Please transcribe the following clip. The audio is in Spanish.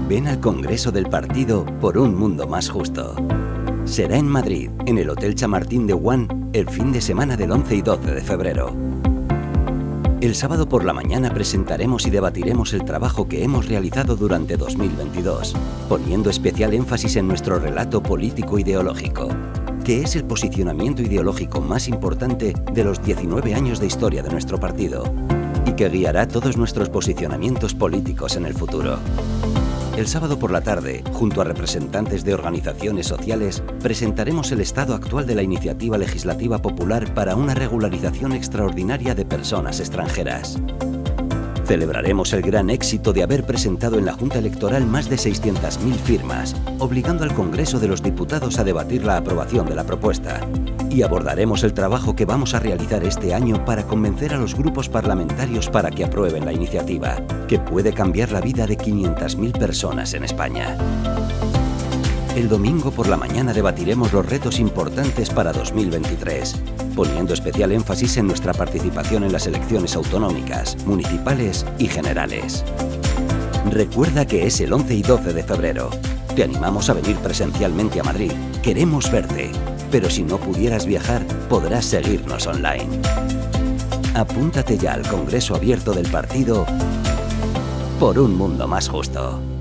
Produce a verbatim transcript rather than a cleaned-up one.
Ven al Congreso del Partido por un mundo más justo. Será en Madrid, en el Hotel Chamartín de One, el fin de semana del once y doce de febrero. El sábado por la mañana presentaremos y debatiremos el trabajo que hemos realizado durante dos mil veintidós, poniendo especial énfasis en nuestro relato político-ideológico, que es el posicionamiento ideológico más importante de los diecinueve años de historia de nuestro partido y que guiará todos nuestros posicionamientos políticos en el futuro. El sábado por la tarde, junto a representantes de organizaciones sociales, presentaremos el estado actual de la iniciativa legislativa popular para una regularización extraordinaria de personas extranjeras. Celebraremos el gran éxito de haber presentado en la Junta Electoral más de seiscientas mil firmas, obligando al Congreso de los Diputados a debatir la aprobación de la propuesta. Y abordaremos el trabajo que vamos a realizar este año para convencer a los grupos parlamentarios para que aprueben la iniciativa, que puede cambiar la vida de quinientas mil personas en España. El domingo por la mañana debatiremos los retos importantes para dos mil veintitrés, poniendo especial énfasis en nuestra participación en las elecciones autonómicas, municipales y generales. Recuerda que es el once y doce de febrero. Te animamos a venir presencialmente a Madrid. Queremos verte, pero si no pudieras viajar, podrás seguirnos online. Apúntate ya al Congreso Abierto del Partido por un mundo más justo.